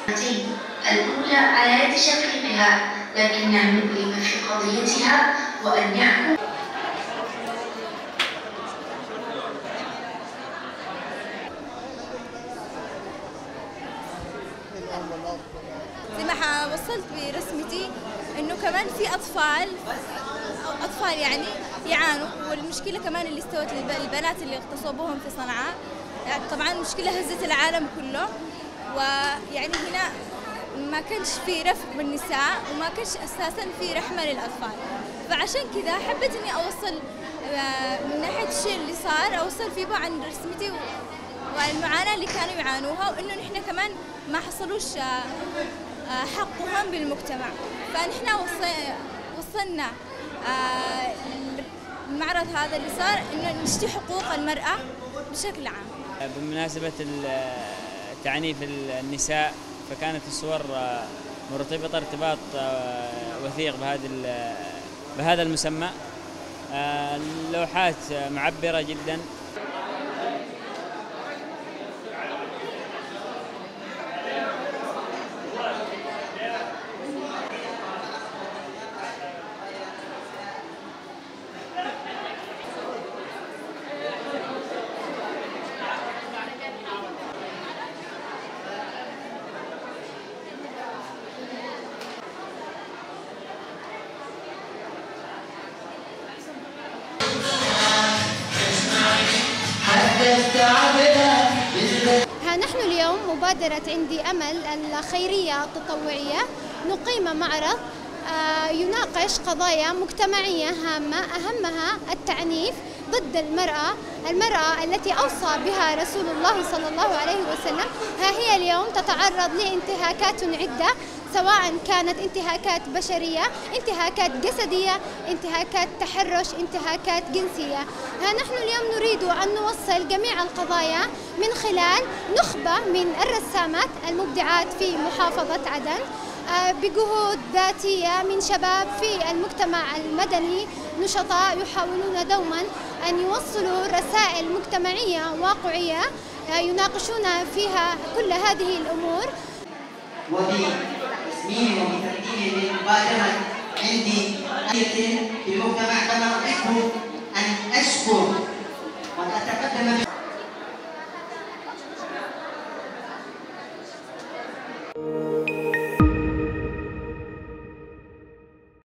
الأولى على يد شقيقها، لكن المؤلم في قضيتها وأن يحكم. زي ما وصلت برسمتي انه كمان في اطفال يعني يعانوا، والمشكله كمان اللي استوت البنات اللي اغتصبوهم في صنعاء. يعني طبعا المشكله هزت العالم كله، ويعني هنا ما كانش في رفق بالنساء وما كانش اساسا في رحمه للاطفال. فعشان كذا حبيت اني اوصل من ناحيه الشيء اللي صار، اوصل فيه عن رسمتي والمعاناه اللي كانوا يعانوها، وانه نحن كمان ما حصلوش حقهم بالمجتمع. فنحن وصلنا المعرض هذا اللي صار انه نشتي حقوق المرأة بشكل عام. بمناسبة تعنيف النساء، فكانت الصور مرتبطة ارتباط وثيق بهذا المسمى. اللوحات معبرة جدا. ها نحن اليوم مبادرة عندي أمل الخيرية التطوعية نقيم معرض يناقش قضايا مجتمعية هامة، أهمها التعنيف ضد المرأة التي أوصى بها رسول الله صلى الله عليه وسلم. ها هي اليوم تتعرض لانتهاكات عدة، سواء كانت انتهاكات بشرية، انتهاكات جسدية، انتهاكات تحرش، انتهاكات جنسية. ها نحن اليوم نريد أن نوصل جميع القضايا من خلال نخبة من الرسامات المبدعات في محافظة عدن، بجهود ذاتية من شباب في المجتمع المدني نشطاء يحاولون دوما أن يوصلوا رسائل مجتمعية واقعية يناقشون فيها كل هذه الأمور. وبتسميم وبتقديم للمبادرة عندي في المجتمع، كما أحب أن أشكر وأتقدم